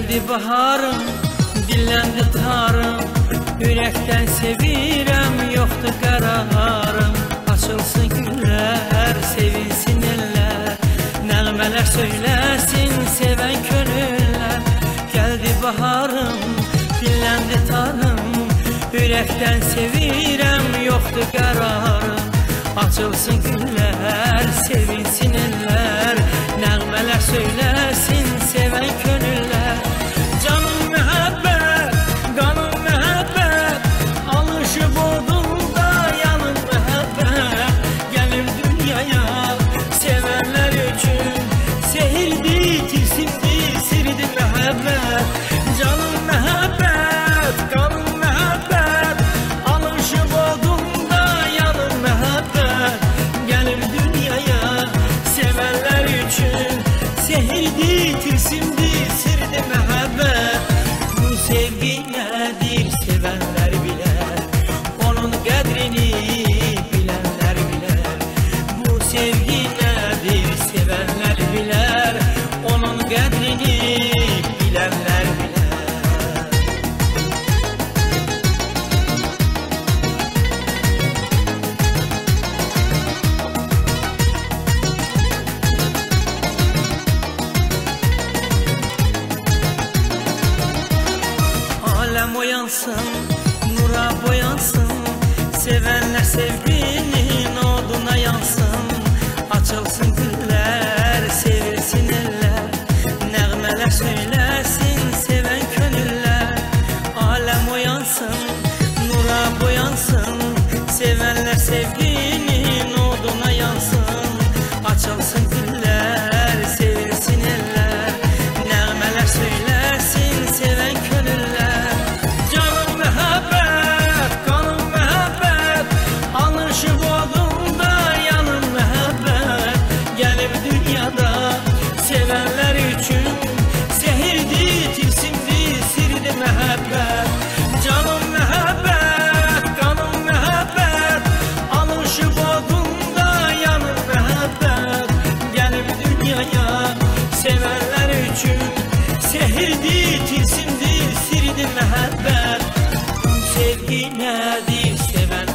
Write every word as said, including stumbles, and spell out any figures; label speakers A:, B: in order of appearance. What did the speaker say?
A: Geldi baharım, dilləndi tarım, ürəkdən sevirəm, yoxdur qərarım. Açılsın güllər, sevinsin eller, nəğmələr söyləsin, sevən könüller. Geldi baharım, dilləndi tarım, ürəkdən sevirəm, yoxdur qərarım. Açılsın güllər, sevinsin eller, nəğmələr söyləsin, sevən könüller. Canım məhəbbət, qanım məhəbbət, alışıb odunda yanım məhəbbət. Gəlim dünyaya sevənlər üçün, sehirdi, tilsimdi, sirdi məhəbbət. Canım məhəbbət, qanım məhəbbət, alışıb odunda yanım məhəbbət. Gəlim dünyaya sevənlər üçün, sehirdi, tilsimdi, sirdi məhəbbət. Bu sevgi nədir sevənlər bilər, onun qədrini bilənlər bilər. Bu sevgi nədir sevənlər bilər, onun qədrini bilənlər bilər. Aləm oyansın, nura boyansın, sevənlər sevginin oduna yansın. Açılsın güllər, sevilsin eller, nəğmələr söyləsin, sevən könüller. Aləm oyansın, nura boyansın, sevənlər sevginin oduna yansın. Açılsın güllər, sevilsin eller, nəğmələr söyləsin, sevən könüller. Canım məhəbbət, qanım məhəbbət, alışıb odunda yanım məhəbbət. Gəlib dünyada sevənlər üçün, sehirdi, tilsimdi, sirdi məhəbbət. Canım məhəbbət, qanım məhəbbət, alışıb odunda yanım məhəbbət. Gəlib dünyaya sevənlər üçün, sehirdi, tilsimdi, sirdi məhəbbət. Bu sevgi nədir sevən